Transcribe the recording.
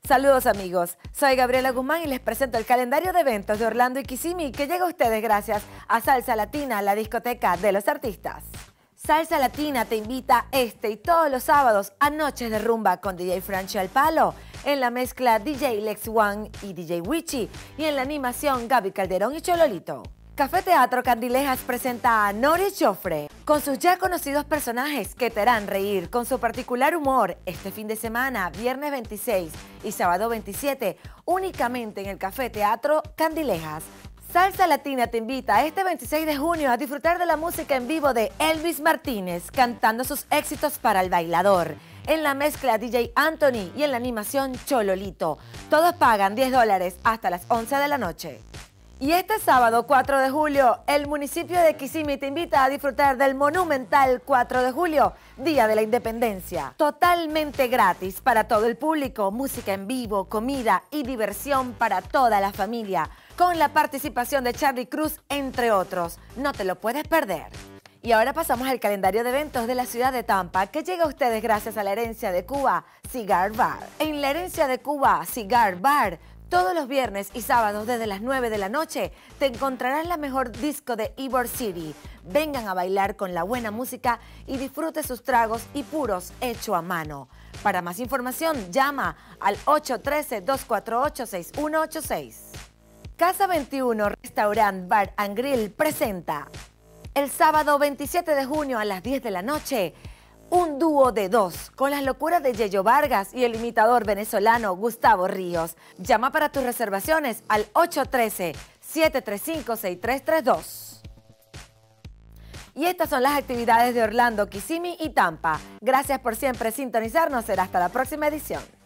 Saludos amigos, soy Gabriela Guzmán y les presento el calendario de eventos de Orlando y Kissimmee que llega a ustedes gracias a Salsa Latina, la discoteca de los artistas. Salsa Latina te invita este y todos los sábados a noches de rumba con DJ Franchi al Palo, en la mezcla DJ Lex One y DJ Wichi y en la animación Gaby Calderón y Chololito. Café Teatro Candilejas presenta a Nori Joffre con sus ya conocidos personajes que te harán reír con su particular humor este fin de semana, viernes 26 y sábado 27, únicamente en el Café Teatro Candilejas. Salsa Latina te invita este 26 de junio a disfrutar de la música en vivo de Elvis Martínez cantando sus éxitos para el bailador. En la mezcla DJ Anthony y en la animación Chololito. Todos pagan $10 hasta las 11 de la noche. Y este sábado 4 de julio, el municipio de Kissimmee te invita a disfrutar del monumental 4 de julio, Día de la Independencia. Totalmente gratis para todo el público, música en vivo, comida y diversión para toda la familia, con la participación de Charlie Cruz, entre otros. No te lo puedes perder. Y ahora pasamos al calendario de eventos de la ciudad de Tampa, que llega a ustedes gracias a la Herencia de Cuba Cigar Bar. En la Herencia de Cuba Cigar Bar, todos los viernes y sábados desde las 9 de la noche te encontrarás la mejor disco de Ybor City. Vengan a bailar con la buena música y disfrute sus tragos y puros hecho a mano. Para más información, llama al 813-248-6186. Casa 21 Restaurant Bar and Grill presenta el sábado 27 de junio a las 10 de la noche un dúo de dos con las locuras de Yeyo Vargas y el imitador venezolano Gustavo Ríos. Llama para tus reservaciones al 813-735-6332. Y estas son las actividades de Orlando, Kissimmee y Tampa. Gracias por siempre sintonizarnos. Será hasta la próxima edición.